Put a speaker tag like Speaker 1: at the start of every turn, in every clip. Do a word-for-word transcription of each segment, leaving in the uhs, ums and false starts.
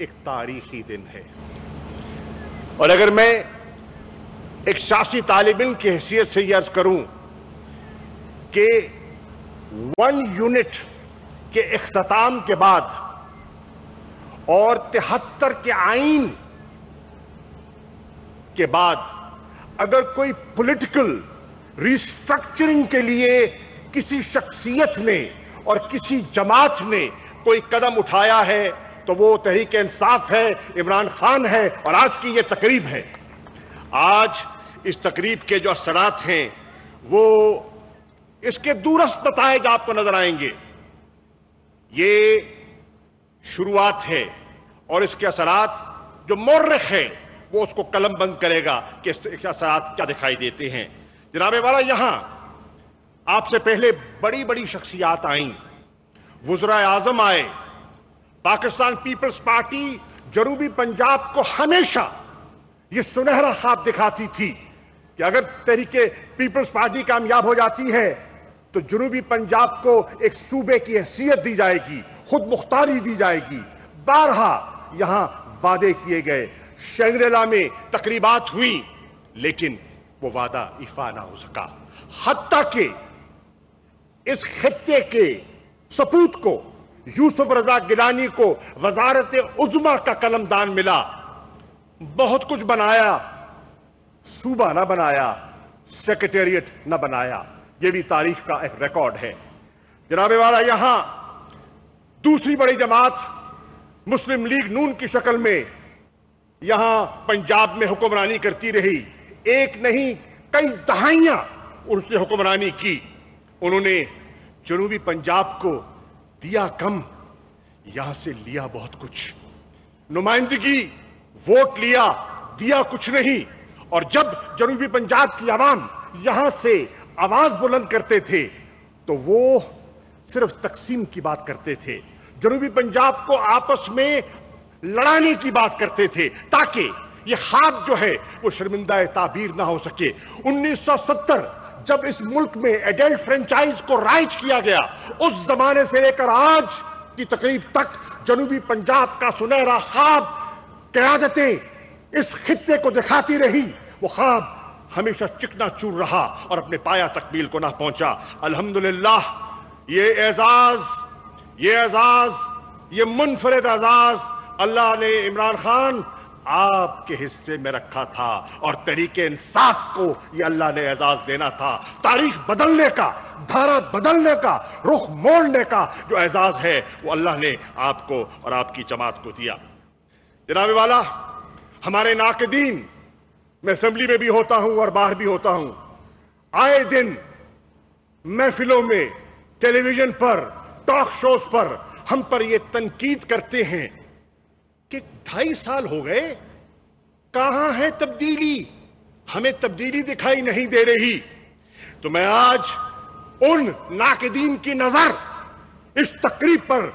Speaker 1: एक तारीखी दिन है। और अगर मैं एक शासी तालिब इल्म की हैसियत से यह अर्ज करूं कि वन यूनिट के इख्तिताम के बाद और तिहत्तर के आईन के बाद अगर कोई पॉलिटिकल रिस्ट्रक्चरिंग के लिए किसी शख्सियत ने और किसी जमात ने कोई कदम उठाया है तो वो तहरीक इंसाफ है, इमरान खान है और आज की ये तकरीब है। आज इस तकरीब के जो असरात हैं वो इसके दूरस्थ नताइज आपको नजर आएंगे। ये शुरुआत है और इसके असरात जो मौर्रिख है वो उसको कलम बंद करेगा कि इसके असरात क्या दिखाई देते हैं। जनाबे वाला, यहां आपसे पहले बड़ी बड़ी शख्सियात आईं, वज़रा आज़म आए। पाकिस्तान पीपल्स पार्टी जनूबी पंजाब को हमेशा ये सुनहरा ख्वाब दिखाती थी कि अगर तहरीके पीपल्स पार्टी कामयाब हो जाती है तो जनूबी पंजाब को एक सूबे की हैसियत दी जाएगी, खुद मुख्तारी दी जाएगी। बारहा यहां वादे किए गए, शंग्रीला में तकरीबात हुई, लेकिन वो वादा इफा ना हो सका। हत्ता के इस खित्ते के सपूत को यूसुफ रजा गिलानी को वजारत उज़्मा का कलमदान मिला। बहुत कुछ बनाया, सूबा ना बनाया, सेक्रेटेरिएट ना बनाया। यह भी तारीख का एक रिकॉर्ड है। जनाबे वाला, यहां दूसरी बड़ी जमात मुस्लिम लीग नून की शक्ल में यहां पंजाब में हुक्मरानी करती रही। एक नहीं कई दहाइयां उसने हुक्मरानी की। उन्होंने जनूबी पंजाब को दिया कम, यहां से लिया बहुत कुछ। नुमाइंदगी, वोट लिया, दिया कुछ नहीं। और जब जनूबी पंजाब की आवाम यहां से आवाज बुलंद करते थे तो वो सिर्फ तकसीम की बात करते थे, जनूबी पंजाब को आपस में लड़ाने की बात करते थे ताकि ये ख्वाब जो है वो शर्मिंदा ताबीर ना हो सके। उन्नीस सौ सत्तर जब इस मुल्क में एडल्ट फ्रेंचाइज को राइज किया गया, उस जमाने से लेकर आज की तकरीब तक जनूबी पंजाब का सुनहरा ख्वाब क़यादतें इस खित्ते को दिखाती रही। वो ख्वाब हमेशा चिकना चूर रहा और अपने पाया तकमील को ना पहुंचा। अल्हम्दुलिल्लाह, ये एजाज, ये एजाज, ये मुनफरिद एजाज अल्लाह ने इमरान खान आपके हिस्से में रखा था और तहरीके इंसाफ को ये अल्लाह ने एजाज देना था। तारीख बदलने का, धारा बदलने का, रुख मोड़ने का जो एजाज है वो अल्लाह ने आपको और आपकी जमात को दिया। जनाबे वाला, हमारे नाक़दीन, मैं असेंबली में भी होता हूं और बाहर भी होता हूं, आए दिन महफिलों में, टेलीविजन पर, टॉक शोज पर हम पर यह तनकीद करते हैं कि ढाई साल हो गए, कहां है तब्दीली, हमें तब्दीली दिखाई नहीं दे रही। तो मैं आज उन नाक़दीन की नजर इस तकरीब पर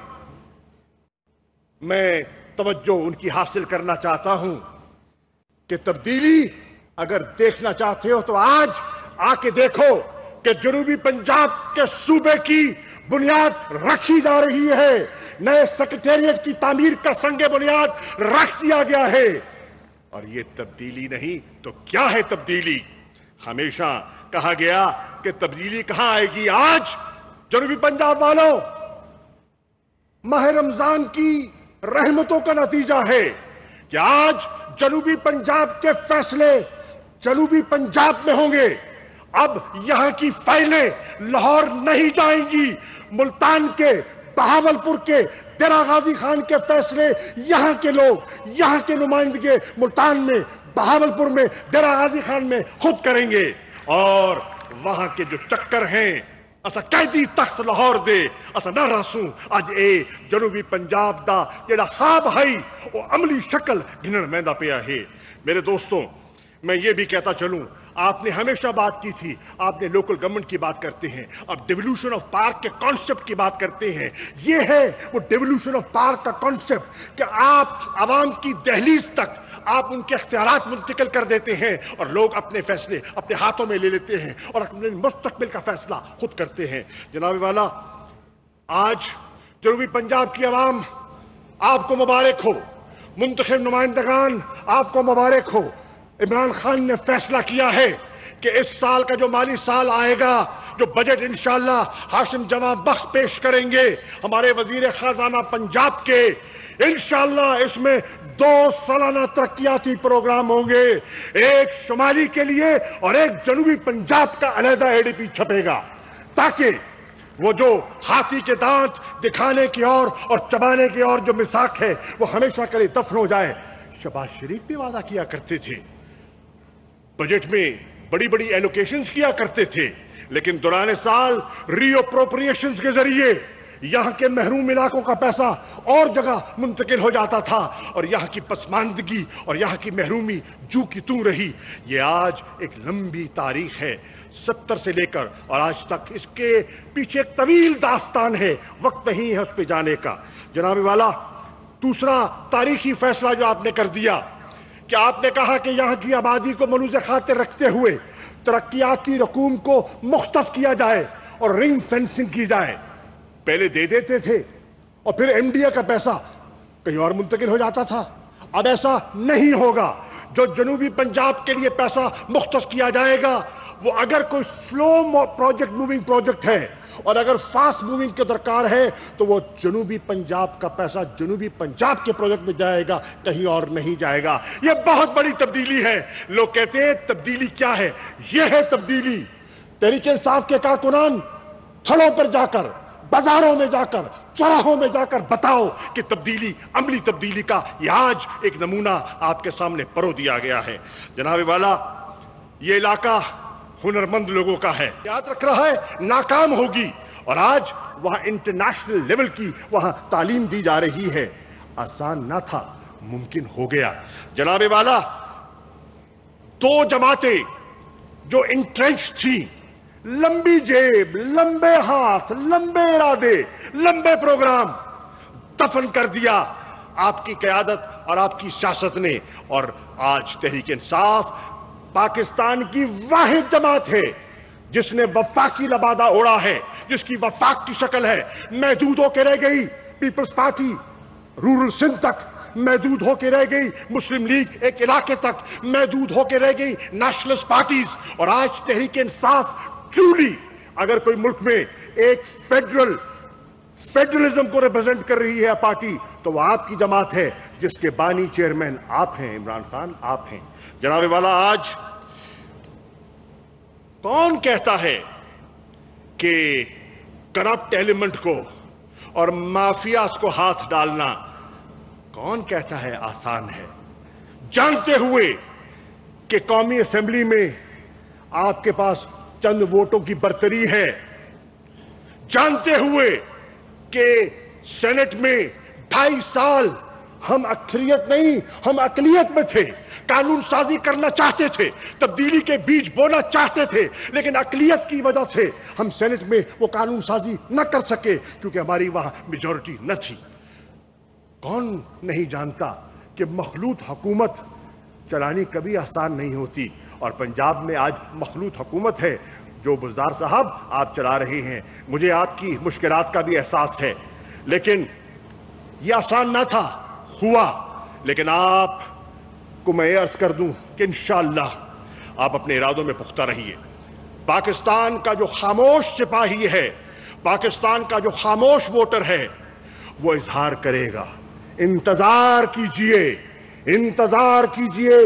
Speaker 1: मैं तवज्जो उनकी हासिल करना चाहता हूं कि तब्दीली अगर देखना चाहते हो तो आज आके देखो कि जनूबी पंजाब के सूबे की बुनियाद रखी जा रही है। नए सेक्रेटेरिएट की तामीर का संगे बुनियाद रख दिया गया है। और ये तब्दीली नहीं तो क्या है तब्दीली? हमेशा कहा गया कि तब्दीली कहां आएगी? आज जनूबी पंजाब वालों, माह रमजान की रहमतों का नतीजा है कि आज जनूबी पंजाब के फैसले जनूबी पंजाब में होंगे। अब यहां की फाइलें लाहौर नहीं जाएंगी। मुल्तान के, बहावलपुर के, देरा गाजी खान के फैसले यहां के लोग, यहां के नुमाइंदगे मुल्तान में, बहावलपुर में, देरा गाजी खान में खुद करेंगे। और वहां के जो चक्कर हैं, असा कैदी तख्त लाहौर दे असा ना रासू अज ए जनूबी पंजाब दा जेड़ा ख्वाब है वो अमली शक्ल गिनन मैंदा पिया है। मेरे दोस्तों, मैं ये भी कहता चलूं, आपने हमेशा बात की थी, आपने लोकल गवर्नमेंट की बात करते हैं, अब डिवोल्यूशन ऑफ पावर के कॉन्सेप्ट की बात करते हैं। ये है वो डिवोल्यूशन ऑफ पावर का कॉन्सेप्ट कि आप आवाम की दहलीज तक आप उनके अख्तियारात मुंतकिल कर देते हैं और लोग अपने फैसले अपने हाथों में ले लेते हैं और अपने मुस्तकबिल का फैसला खुद करते हैं। जनाब वाला, आज जनूबी पंजाब की आवाम आपको मुबारक हो। मुंतखब नुमाइंदगान, आपको मुबारक हो। इमरान खान ने फैसला किया है कि इस साल का जो माली साल आएगा, जो बजट इंशाअल्लाह हाशिम जमा बख्श पेश करेंगे हमारे वजीर खजाना पंजाब के, इंशाअल्लाह इसमें दो सालाना तरक्याती प्रोग्राम होंगे। एक शुमाली के लिए और एक जनूबी पंजाब का अलहदा एडीपी छपेगा, ताकि वो जो हाथी के दांत दिखाने की ओर और, और चबाने की ओर जो मिसाक है वो हमेशा के लिए दफन हो जाए। शहबाज शरीफ भी वादा किया करते थे, बजट में बड़ी बड़ी एलोकेशंस किया करते थे, लेकिन दौरान साल रीअप्रोप्रिएशंस के जरिए यहां के महरूम इलाकों का पैसा और जगह मुंतकिल हो जाता था और यहां की पसमानदगी और यहां की महरूमी जू की तू रही। ये आज एक लंबी तारीख है, सत्तर से लेकर और आज तक इसके पीछे एक तवील दास्तान है, वक्त नहीं है उस पर जाने का। जनाब वाला, दूसरा तारीखी फैसला जो आपने कर दिया कि आपने कहा कि यहाँ की आबादी को मलूज़ खातिर रखते हुए तरक्याती रकूम को मुख्तस किया जाए और रिंग फेंसिंग की जाए। पहले दे देते थे और फिर एमडीए का पैसा कहीं और मुंतकिल हो जाता था, अब ऐसा नहीं होगा। जो जनूबी पंजाब के लिए पैसा मुख्तस किया जाएगा वो अगर कोई स्लो प्रोजेक्ट मूविंग प्रोजेक्ट है और अगर फास्ट मूविंग के दरकार है तो वो जनूबी पंजाब का पैसा जनूबी पंजाब के प्रोजेक्ट में जाएगा, कहीं और नहीं जाएगा। ये बहुत बड़ी तब्दीली है। लोग कहते हैं तब्दीली क्या है, ये है तब्दीली। तहरीक इंसाफ के कारकुनान थलों पर जाकर, बाजारों में जाकर, चौराहों में जाकर बताओ कि तब्दीली, अमली तब्दीली का ये आज एक नमूना आपके सामने परो दिया गया है। जनाब वाला, ये इलाका हुनरमंद लोगों का है, याद रख रहा है, नाकाम होगी और आज वहां इंटरनेशनल लेवल की वहां तालीम दी जा रही है। आसान ना था, मुमकिन हो गया। जनाब वाला, दो जमातें जो इंट्रेंच थी, लंबी जेब, लंबे हाथ, लंबे इरादे, लंबे प्रोग्राम, दफन कर दिया आपकी क़यादत और आपकी सियासत ने। और आज तहरीक इंसाफ पाकिस्तान की वाहिद जमात है जिसने वफाकी लबादा ओढ़ा है, जिसकी वफाक की शक्ल है। महदूद होकर रह गई पीपल्स पार्टी रूरल सिंध तक, महदूद होकर रह गई मुस्लिम लीग एक इलाके तक, महदूद होकर रह गई नेशनलिस्ट पार्टीज, और आज तहरीक इंसाफ ट्रूली अगर कोई मुल्क में एक फेडरल फेडरलिज्म को रिप्रेजेंट कर रही है पार्टी तो वह आपकी जमात है, जिसके बानी चेयरमैन आप हैं, इमरान खान आप हैं। जनाब वाला, आज कौन कहता है कि करप्ट एलिमेंट को और माफियास को हाथ डालना, कौन कहता है आसान है, जानते हुए कि कौमी असेंबली में आपके पास चंद वोटों की बर्तरी है, जानते हुए कि सेनेट में ढाई साल हम अक्सरियत नहीं हम अकलियत में थे, कानून साजी करना चाहते थे, तब्दीली के बीज बोना चाहते थे, लेकिन अकलियत की वजह से हम सेनेट में वो कानून साजी न कर सके क्योंकि हमारी वहां मेजॉरिटी न थी। कौन नहीं जानता कि मखलूत हुकूमत चलानी कभी आसान नहीं होती, और पंजाब में आज मखलूत हुकूमत है जो बुज़दार साहब आप चला रहे हैं। मुझे आपकी मुश्किलात का भी एहसास है, लेकिन यह आसान ना था, हुआ। लेकिन आप को मैं अर्ज कर दूं कि इंशाअल्लाह आप अपने इरादों में पुख्ता रहिए। पाकिस्तान का जो खामोश सिपाही है, पाकिस्तान का जो खामोश वोटर है, वो इजहार करेगा। इंतजार कीजिए, इंतजार कीजिए।